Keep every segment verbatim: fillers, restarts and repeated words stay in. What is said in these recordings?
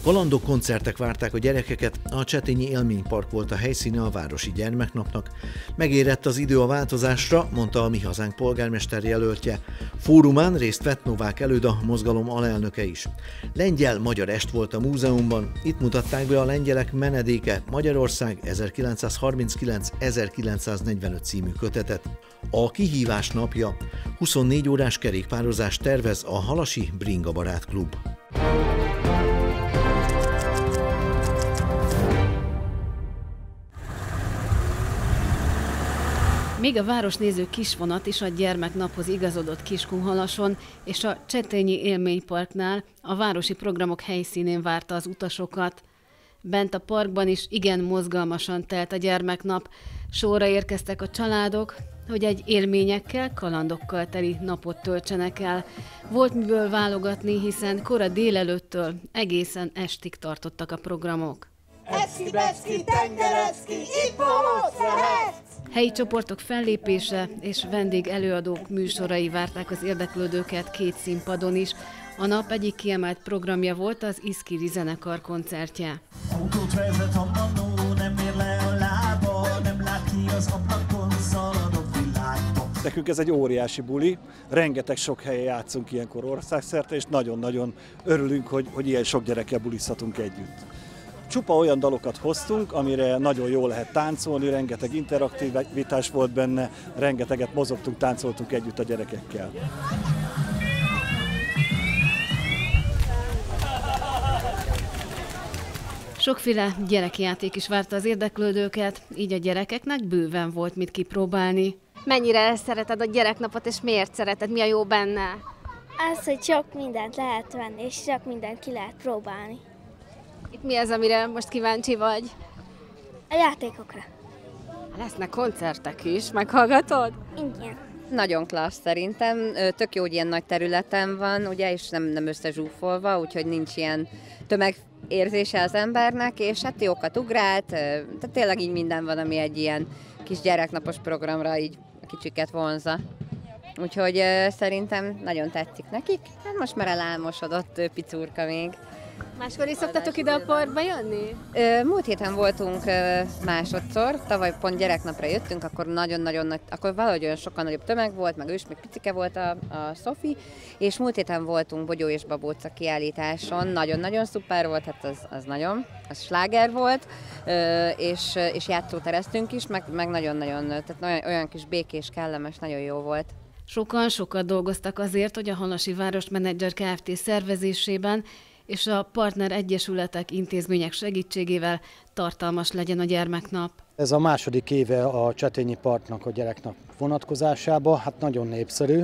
Kalandok, koncertek várták a gyerekeket, a Csetényi Élménypark volt a helyszíne a Városi Gyermeknapnak. Megérett az idő a változásra, mondta a Mi Hazánk polgármester jelöltje. Fórumán részt vett Novák Előda mozgalom alelnöke is. Lengyel-magyar est volt a múzeumban, itt mutatták be a Lengyelek menedéke Magyarország ezerkilencszázharminckilenc-ezerkilencszáznegyvenöt című kötetet. A kihívás napja, huszonnégy órás kerékpározást tervez a Halasi Bringa Barát Klub. Még a városnéző kisvonat is a gyermeknaphoz igazodott Kiskunhalason és a Csetényi Élményparknál a városi programok helyszínén várta az utasokat. Bent a parkban is igen mozgalmasan telt a gyermeknap. Sorra érkeztek a családok, hogy egy élményekkel, kalandokkal teli napot töltsenek el. Volt miből válogatni, hiszen kora délelőttől egészen estig tartottak a programok. Eszki-beszki, tengereszki, itt most lehetsz! Helyi csoportok fellépése és vendég előadók műsorai várták az érdeklődőket két színpadon is. A nap egyik kiemelt programja volt az Iszkiri zenekar koncertje. Autót vezet a manó, nem ér le a lába, nem lát ki az ablakon, szalad a világba. Nekünk ez egy óriási buli, rengeteg sok helyen játszunk ilyenkor országszerte, és nagyon-nagyon örülünk, hogy, hogy ilyen sok gyerekkel bulizhatunk együtt. Csupa olyan dalokat hoztunk, amire nagyon jól lehet táncolni, rengeteg interaktivitás volt benne, rengeteget mozogtunk, táncoltunk együtt a gyerekekkel. Sokféle gyerekjáték is várta az érdeklődőket, így a gyerekeknek bőven volt mit kipróbálni. Mennyire szereted a gyereknapot, és miért szereted? Mi a jó benne? Az, hogy sok mindent lehet venni, és sok mindent ki lehet próbálni. Itt mi az, amire most kíváncsi vagy? A játékokra. Lesznek koncertek is, meghallgatod? Igen. Nagyon klassz szerintem, tök jó, hogy ilyen nagy területen van, ugye, és nem, nem összezsúfolva, úgyhogy nincs ilyen tömegérzése az embernek, és hát jókat ugrált, tehát tényleg így minden van, ami egy ilyen kis gyereknapos programra így a kicsiket vonza. Úgyhogy szerintem nagyon tetszik nekik, hát most már elálmosodott picurka még. Máskor is szoktatok ide a parkba jönni? Múlt héten voltunk másodszor, tavaly pont gyereknapra jöttünk, akkor nagyon-nagyon nagy, akkor valahogy olyan sokkal nagyobb tömeg volt, meg ő is még picike volt a, a Szofi, és múlt héten voltunk Bogyó és Babóca kiállításon, nagyon-nagyon szuper volt, hát az, az nagyon, az sláger volt, és, és játszótereztünk is, meg, meg nagyon-nagyon, tehát olyan, olyan kis békés, kellemes, nagyon jó volt. Sokan sokat dolgoztak azért, hogy a Halasi Városmenedzser Kft. Szervezésében és a partner egyesületek, intézmények segítségével tartalmas legyen a gyermeknap. Ez a második éve a Csetényi Parknak a gyereknap vonatkozásában, hát nagyon népszerű,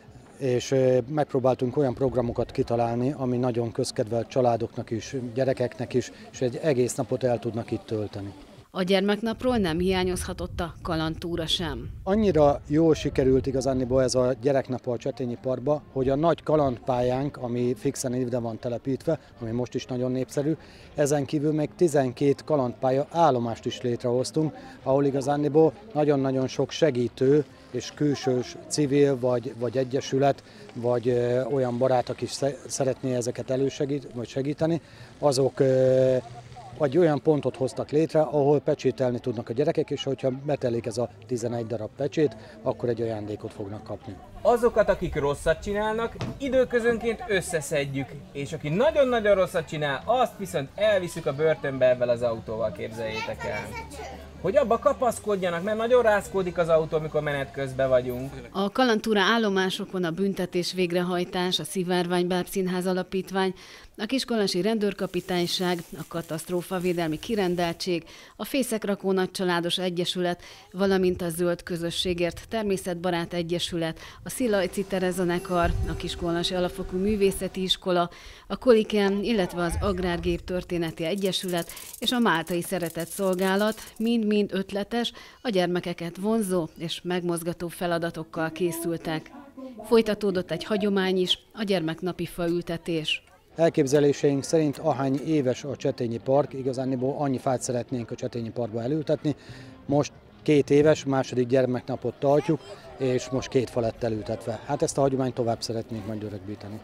és megpróbáltunk olyan programokat kitalálni, ami nagyon közkedvelt családoknak is, gyerekeknek is, és egy egész napot el tudnak itt tölteni. A gyermeknapról nem hiányozhatott a kalandtúra sem. Annyira jól sikerült igazániból ez a gyereknap a Csetényi Parkba, hogy a nagy kalandpályánk, ami fixen ide van telepítve, ami most is nagyon népszerű, ezen kívül még tizenkét kalandpálya állomást is létrehoztunk, ahol igazániból nagyon-nagyon sok segítő és külsős civil vagy, vagy egyesület, vagy ö, olyan barátok is szeretné ezeket elősegít, vagy segíteni, azok ö, vagy olyan pontot hoztak létre, ahol pecsételni tudnak a gyerekek, és hogyha betelik ez a tizenegy darab pecsét, akkor egy ajándékot fognak kapni. Azokat, akik rosszat csinálnak, időközönként összeszedjük, és aki nagyon-nagyon rosszat csinál, azt viszont elviszük a börtönbe ebben az autóval, képzeljétek el. Hogy abba kapaszkodjanak, mert nagyon rázkódik az autó, amikor menet közben vagyunk. A kalandtúra állomásokon a büntetés végrehajtás, a Szivárvány Bábszínház Alapítvány, a Kiskunhalasi Rendőrkapitányság, a Katasztrófavédelmi Kirendeltség, a Fészekrakó Nagycsaládos Egyesület, valamint a Zöld Közösségért Természetbarát Egyesület, a Szilajci Terezenekar, a Kiskunhalasi Alapfokú Művészeti Iskola, a Koliken, illetve az Agrárgép Történeti Egyesület és a Máltai Szeretett Szolgálat mind-mind ötletes, a gyermekeket vonzó és megmozgató feladatokkal készültek. Folytatódott egy hagyomány is, a gyermeknapi faültetés. Elképzeléseink szerint ahány éves a Csetényi Park, igazániból annyi fát szeretnénk a Csetényi Parkba elültetni. Most két éves, második gyermeknapot tartjuk, és most két fa lett elültetve. Hát ezt a hagyományt tovább szeretnénk majd örökbíteni.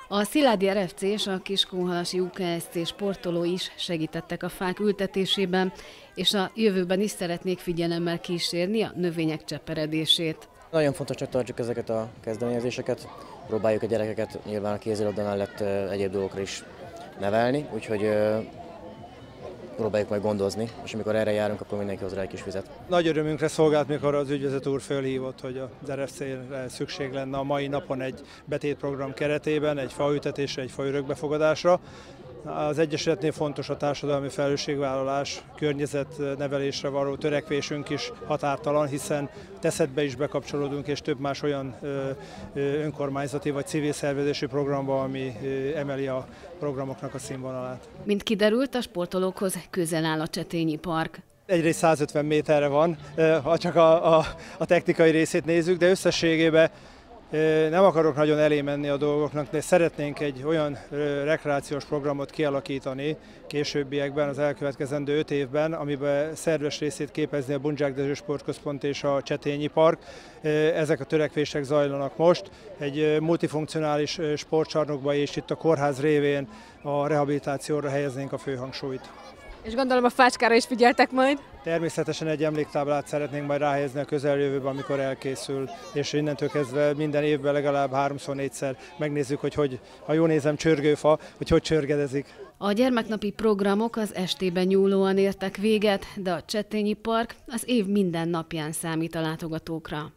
A Szilágyi er ef cé és a Kiskunhalasi u ká es cé sportoló is segítettek a fák ültetésében, és a jövőben is szeretnék figyelemmel kísérni a növények cseperedését. Nagyon fontosnak tartjuk ezeket a kezdeményezéseket, próbáljuk a gyerekeket nyilván a kézilabda mellett egyéb dolgokra is nevelni, úgyhogy próbáljuk majd gondozni, és amikor erre járunk, akkor mindenki hoz rá egy kis vizet. Nagy örömünkre szolgált, mikor az ügyvezető úr fölhívott, hogy az er ef cére szükség lenne a mai napon egy betétprogram keretében, egy faültetésre, egy faörökbefogadásra. Az Egyesületnél fontos a társadalmi felelősségvállalás, környezetnevelésre való törekvésünk is határtalan, hiszen teszetbe is bekapcsolódunk, és több más olyan önkormányzati vagy civil szervezési programba, ami emeli a programoknak a színvonalát. Mint kiderült, a sportolókhoz közel áll a Csetényi Park. Egyrészt százötven méterre van, ha csak a, a, a technikai részét nézzük, de összességében nem akarok nagyon elé menni a dolgoknak, de szeretnénk egy olyan rekreációs programot kialakítani későbbiekben, az elkövetkezendő öt évben, amiben szerves részét képezni a Bundzsák Dezső Sportközpont és a Csetényi Park. Ezek a törekvések zajlanak most. Egy multifunkcionális sportcsarnokba és itt a kórház révén a rehabilitációra helyeznénk a főhangsúlyt. És gondolom a fácskára is figyeltek majd? Természetesen egy emléktáblát szeretnénk majd ráhelyezni a közeljövőben, amikor elkészül, és innentől kezdve minden évben legalább háromszor, négyszer megnézzük, hogy, hogy ha jól nézem, csörgőfa, hogy hogy csörgedezik. A gyermeknapi programok az estében nyúlóan értek véget, de a Csetényi Park az év minden napján számít a látogatókra.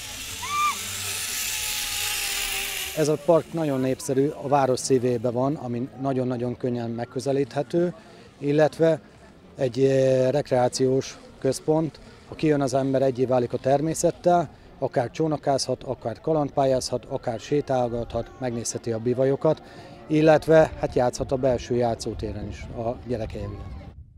Ez a park nagyon népszerű, a város szívében van, ami nagyon-nagyon könnyen megközelíthető, illetve egy rekreációs központ, ha kijön az ember, egyé válik a természettel, akár csónakázhat, akár kalandpályázhat, akár sétálgathat, megnézheti a bivajokat, illetve hát játszhat a belső játszótéren is a gyerekeivel.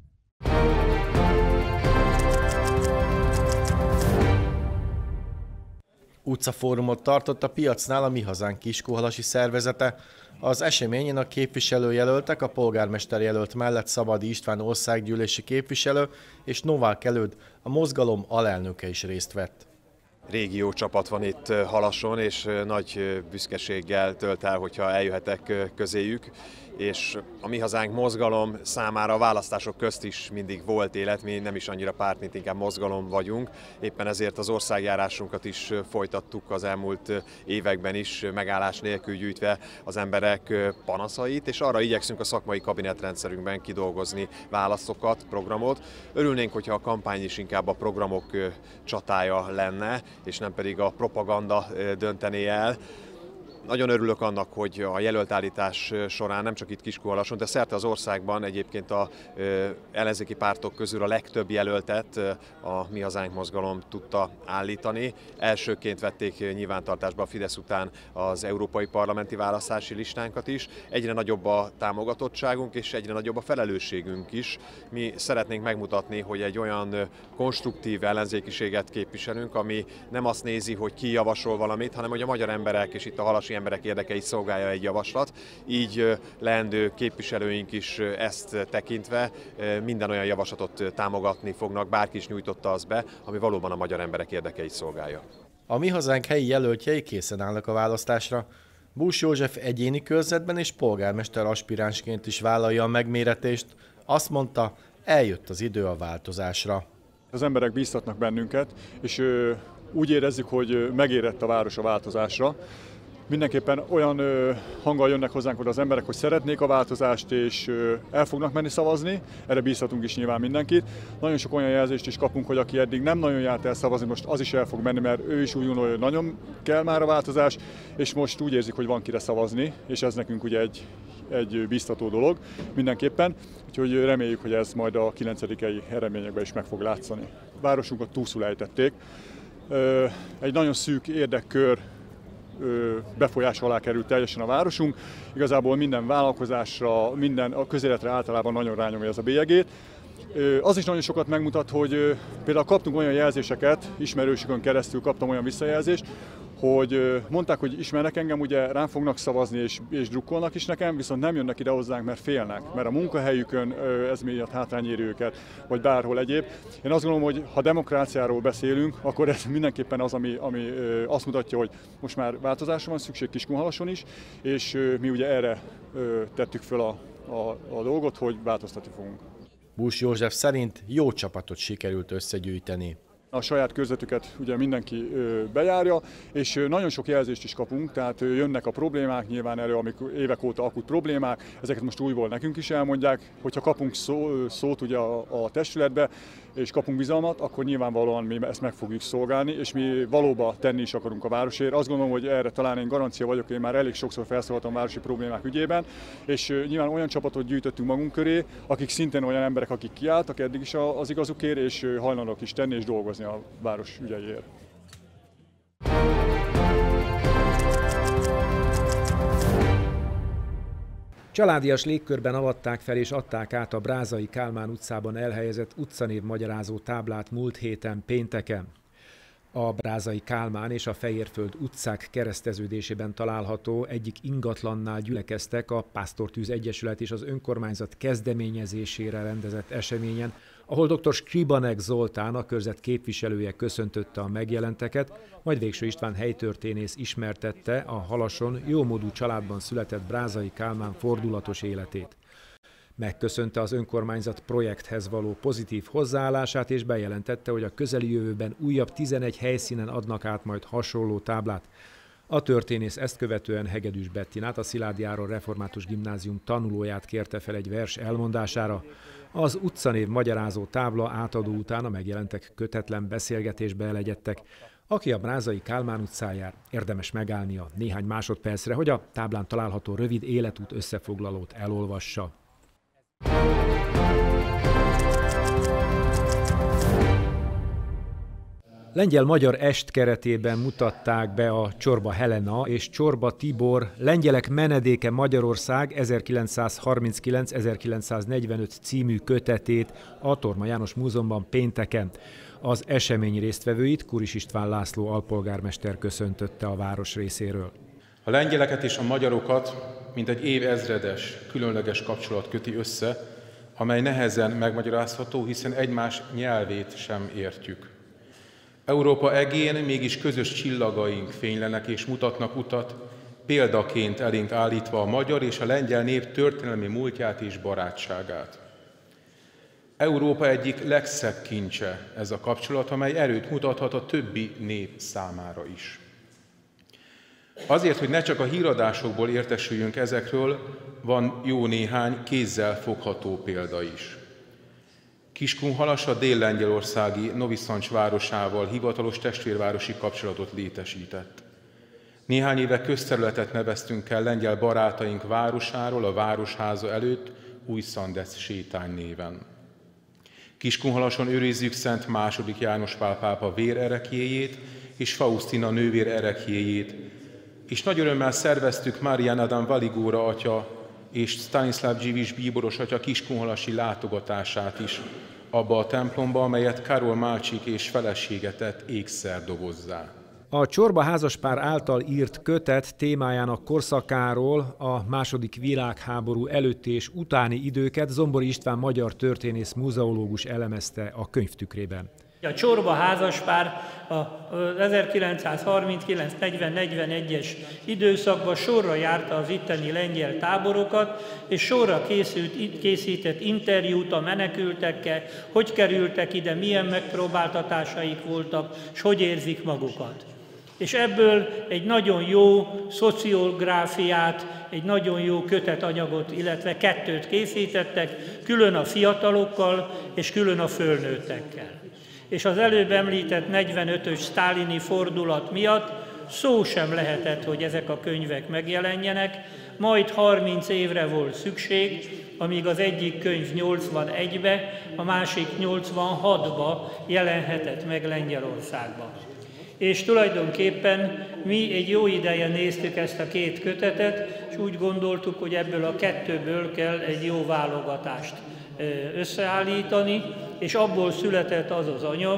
Utcafórumot tartott a Piacnál a Mi Hazánk Kiskunhalasi szervezete. Az eseményen a képviselőjelöltek, a polgármester jelölt mellett Szabadi István országgyűlési képviselő és Novák Előd, a mozgalom alelnöke is részt vett. Régió csapat van itt Halason, és nagy büszkeséggel tölt el, hogyha eljöhetek közéjük, és a Mi Hazánk mozgalom számára a választások közt is mindig volt élet, mi nem is annyira párt, mint inkább mozgalom vagyunk. Éppen ezért az országjárásunkat is folytattuk az elmúlt években is, megállás nélkül gyűjtve az emberek panaszait, és arra igyekszünk a szakmai kabinetrendszerünkben kidolgozni válaszokat, programot. Örülnénk, hogyha a kampány is inkább a programok csatája lenne, és nem pedig a propaganda döntené el. Nagyon örülök annak, hogy a jelöltállítás során nem csak itt Kiskunhalason, de szerte az országban egyébként a ellenzéki pártok közül a legtöbb jelöltet a Mi Hazánk mozgalom tudta állítani. Elsőként vették nyilvántartásba a Fidesz után az európai parlamenti választási listánkat is. Egyre nagyobb a támogatottságunk és egyre nagyobb a felelősségünk is. Mi szeretnénk megmutatni, hogy egy olyan konstruktív ellenzékiséget képviselünk, ami nem azt nézi, hogy ki javasol valamit, hanem hogy a magyar emberek és itt a halasi emberek érdekeit szolgálja egy javaslat. Így leendő képviselőink is ezt tekintve minden olyan javaslatot támogatni fognak, bárki is nyújtotta az be, ami valóban a magyar emberek érdekeit szolgálja. A Mi Hazánk helyi jelöltjei készen állnak a választásra. Bús József egyéni körzetben és polgármester aspiránsként is vállalja a megméretést. Azt mondta, eljött az idő a változásra. Az emberek bíztatnak bennünket, és úgy érezzük, hogy megérett a város a változásra. Mindenképpen olyan ö, hanggal jönnek hozzánk oda az emberek, hogy szeretnék a változást, és ö, el fognak menni szavazni, erre bízhatunk is nyilván mindenkit. Nagyon sok olyan jelzést is kapunk, hogy aki eddig nem nagyon járt el szavazni, most az is el fog menni, mert ő is úgy gondolja, hogy nagyon kell már a változás, és most úgy érzik, hogy van kire szavazni, és ez nekünk ugye egy, egy bíztató dolog mindenképpen. Úgyhogy reméljük, hogy ez majd a kilencedikei eredményekben is meg fog látszani. A városunkat túlszul ejtették. Ö, egy nagyon szűk érdekkör befolyás alá került teljesen a városunk. Igazából minden vállalkozásra, minden a közéletre általában nagyon rányomja ez a bélyegét. Az is nagyon sokat megmutat, hogy például kaptunk olyan jelzéseket, ismerősükön keresztül kaptam olyan visszajelzést, hogy mondták, hogy ismernek engem, ugye rám fognak szavazni és, és drukkolnak is nekem, viszont nem jönnek ide hozzánk, mert félnek, mert a munkahelyükön ez miatt hátrány éri őket, vagy bárhol egyéb. Én azt gondolom, hogy ha demokráciáról beszélünk, akkor ez mindenképpen az, ami, ami azt mutatja, hogy most már változásra van szükség Kiskunhalason is, és mi ugye erre tettük föl a, a, a dolgot, hogy változtatni fogunk. Bús József szerint jó csapatot sikerült összegyűjteni. A saját körzetüket ugye mindenki bejárja, és nagyon sok jelzést is kapunk, tehát jönnek a problémák nyilván elő, amik évek óta akut problémák, ezeket most újból nekünk is elmondják, hogyha kapunk szó, szót ugye a, a testületbe, és kapunk bizalmat, akkor nyilvánvalóan mi ezt meg fogjuk szolgálni, és mi valóban tenni is akarunk a városért. Azt gondolom, hogy erre talán én garancia vagyok, én már elég sokszor felszólaltam városi problémák ügyében, és nyilván olyan csapatot gyűjtöttünk magunk köré, akik szintén olyan emberek, akik kiálltak eddig is az igazukért, és hajlandók is tenni és dolgozni a város ügyeiért. Családias légkörben avatták fel és adták át a Brázai Kálmán utcában elhelyezett utcanév magyarázó táblát múlt héten pénteken. A Brázai Kálmán és a Fejérföld utcák kereszteződésében található egyik ingatlannál gyülekeztek a Pásztortűz Egyesület és az önkormányzat kezdeményezésére rendezett eseményen, ahol dr. Skribanek Zoltán, a körzet képviselője köszöntötte a megjelenteket, majd Végső István helytörténész ismertette a Halason jómódú családban született Brázai Kálmán fordulatos életét. Megköszönte az önkormányzat projekthez való pozitív hozzáállását, és bejelentette, hogy a közeli jövőben újabb tizenegy helyszínen adnak át majd hasonló táblát. A történész ezt követően Hegedűs Bettinát, a Szilágyi Áron Református Gimnázium tanulóját kérte fel egy vers elmondására. Az utcanév magyarázó tábla átadó után a megjelentek kötetlen beszélgetésbe elegyedtek. Aki a Brázai Kálmán utcán jár, érdemes megállnia néhány másodpercre, hogy a táblán található rövid életút összefoglalót elolvassa. Lengyel-magyar est keretében mutatták be a Csorba Helena és Csorba Tibor Lengyelek menedéke Magyarország ezerkilencszázharminckilenc ezerkilencszáznegyvenöt című kötetét a Torma János Múzeumban pénteken. Az esemény résztvevőit Kuris István László alpolgármester köszöntötte a város részéről. A lengyeleket és a magyarokat mint egy évezredes, különleges kapcsolat köti össze, amely nehezen megmagyarázható, hiszen egymás nyelvét sem értjük. Európa egén mégis közös csillagaink fénylenek és mutatnak utat, példaként elénk állítva a magyar és a lengyel nép történelmi múltját és barátságát. Európa egyik legszebb kincse ez a kapcsolat, amely erőt mutathat a többi nép számára is. Azért, hogy ne csak a híradásokból értesüljünk ezekről, van jó néhány kézzel fogható példa is. Kiskunhalas a dél-lengyelországi Noviszancs városával hivatalos testvérvárosi kapcsolatot létesített. Néhány éve közterületet neveztünk el lengyel barátaink városáról a városháza előtt Új-Szandesz sétány néven. Kiskunhalason őrizzük Szent második János Pál pápa vérerekjéjét és Faustina nővér erekjéjét, és nagy örömmel szerveztük Marian Adam Valigóra atya és Stanislav Dziwisz bíboros atya kiskunhalasi látogatását is abba a templomba, amelyet Karol Málcsik és felesége tett ékszerdobozzá. A Csorba házaspár által írt kötet témájának korszakáról, a második világháború előtti és utáni időket Zombori István magyar történész múzeológus elemezte a könyvtükrében. A Csorba házaspár az ezerkilencszázharminckilenc negyven negyvenegyes időszakban sorra járta az itteni lengyel táborokat, és sorra készült, készített interjút a menekültekkel, hogy kerültek ide, milyen megpróbáltatásaik voltak, és hogy érzik magukat. És ebből egy nagyon jó szociográfiát, egy nagyon jó kötetanyagot, illetve kettőt készítettek, külön a fiatalokkal és külön a fölnőttekkel. És az előbb említett negyvenötös sztálini fordulat miatt szó sem lehetett, hogy ezek a könyvek megjelenjenek, majd harminc évre volt szükség, amíg az egyik könyv nyolcvanegybe, a másik nyolcvanhatba jelenhetett meg Lengyelországban. És tulajdonképpen mi egy jó ideje néztük ezt a két kötetet, és úgy gondoltuk, hogy ebből a kettőből kell egy jó válogatást összeállítani, és abból született az az anyag,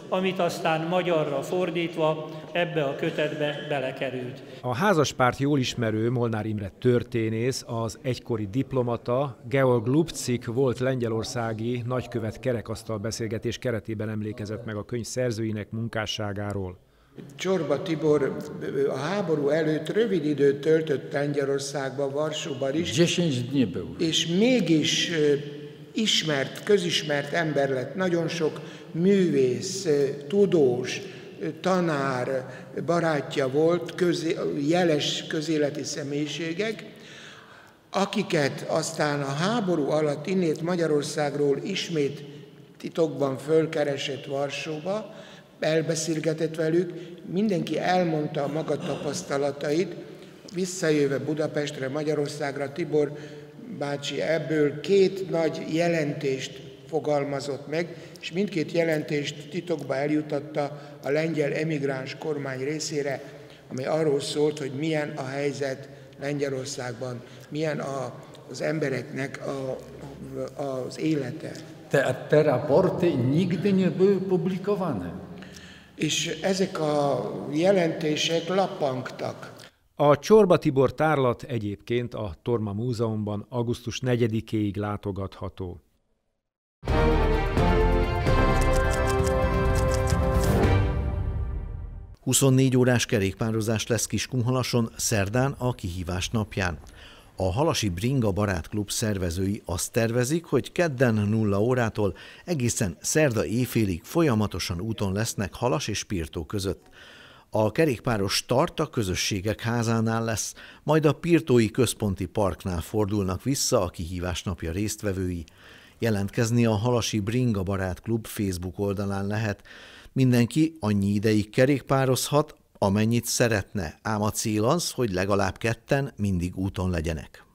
amit aztán magyarra fordítva ebbe a kötetbe belekerült. A házaspárt jól ismerő Molnár Imre történész, az egykori diplomata, Georg Lupcik volt lengyelországi nagykövet kerekasztal beszélgetés keretében emlékezett meg a könyv szerzőinek munkásságáról. Csorba Tibor a háború előtt rövid időt töltött Lengyelországban, Varsóban is, és mégis ismert, közismert ember lett. Nagyon sok művész, tudós, tanár barátja volt, közé, jeles közéleti személyiségek, akiket aztán a háború alatt innét Magyarországról ismét titokban fölkeresett Varsóba, elbeszélgetett velük, mindenki elmondta a maga tapasztalatait, visszajöve Budapestre, Magyarországra, Tibor bácsi ebből két nagy jelentést fogalmazott meg, és mindkét jelentést titokba eljutatta a lengyel emigráns kormány részére, ami arról szólt, hogy milyen a helyzet Lengyelországban, milyen a, az embereknek a, az élete. Te, te raporty nigdy nie były publikowane. És ezek a jelentések lappangtak. A Csorba Tibor tárlat egyébként a Torma Múzeumban augusztus negyedikéig látogatható. huszonnégy órás kerékpározás lesz Kiskunhalason szerdán a kihívás napján. A Halasi Bringa Barátklub szervezői azt tervezik, hogy kedden nulla órától egészen szerda éjfélig folyamatosan úton lesznek Halas és Pirtó között. A kerékpáros start a Közösségek Házánál lesz, majd a Pirtói Központi Parknál fordulnak vissza a kihívás napja résztvevői. Jelentkezni a Halasi Bringa Barátklub Facebook oldalán lehet. Mindenki annyi ideig kerékpározhat, amennyit szeretne, ám a cél az, hogy legalább ketten mindig úton legyenek.